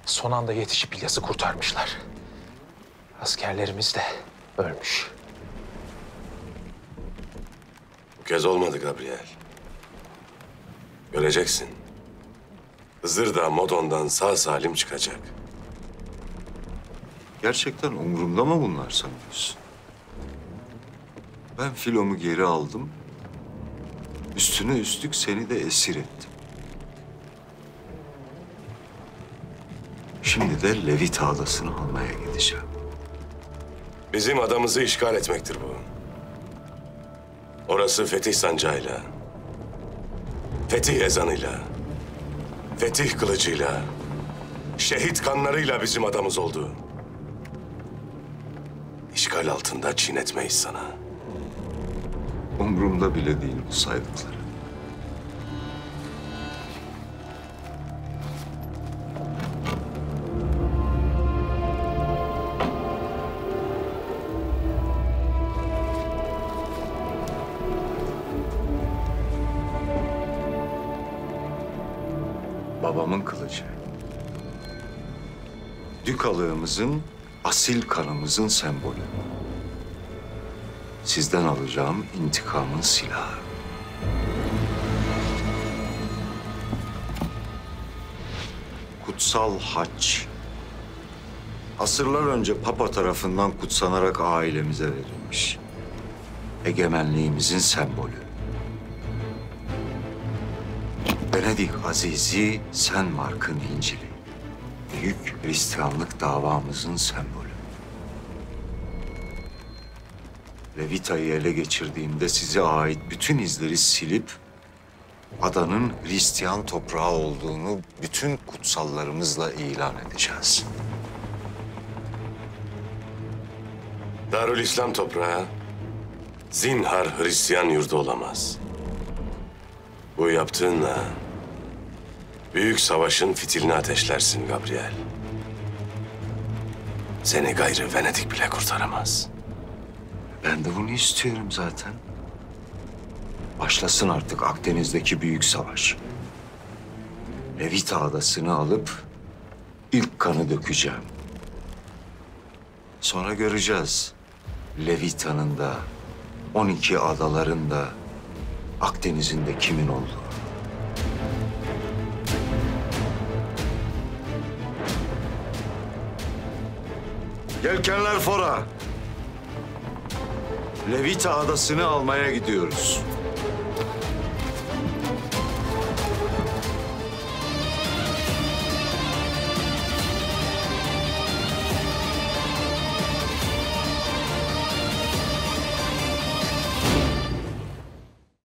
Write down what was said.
Son anda yetişip İlyas'ı kurtarmışlar. Askerlerimiz de ölmüş. Bu kez olmadı Gabriel. Göreceksin. Hızır da Modon'dan sağ salim çıkacak. Gerçekten umurumda mı bunlar sanıyorsun? Ben filomu geri aldım. Üstüne üstlük seni de esir ettim. Şimdi de Levita adasını almaya gideceğim. Bizim adamızı işgal etmektir bu. Orası fetih sancağıyla, fetih ezanıyla, fetih kılıcıyla, şehit kanlarıyla bizim adamız oldu. İşgal altında çiğnetmeyiz sana. Umurumda bile değil bu saydıkları. Babamın kılıcı. Dükalığımızın, asil kanımızın sembolü. Sizden alacağım intikamın silahı. Kutsal haç. Asırlar önce Papa tarafından kutsanarak ailemize verilmiş. Egemenliğimizin sembolü. Venedik Azizi Sen Mark'ın İncil'i. Büyük Hristiyanlık davamızın sembolü. Levita'yı ele geçirdiğimde size ait bütün izleri silip adanın Hristiyan toprağı olduğunu bütün kutsallarımızla ilan edeceğiz. Darülislam toprağı zinhar Hristiyan yurdu olamaz. Bu yaptığınla büyük savaşın fitilini ateşlersin Gabriel. Seni gayrı Venedik bile kurtaramaz. Ben de bunu istiyorum zaten. Başlasın artık Akdeniz'deki büyük savaş. Levita adasını alıp ilk kanı dökeceğim. Sonra göreceğiz. Levita'nın da, 12 adaların da, Akdeniz'in de kimin olduğu. Yelkenler fora. Levita adasını almaya gidiyoruz.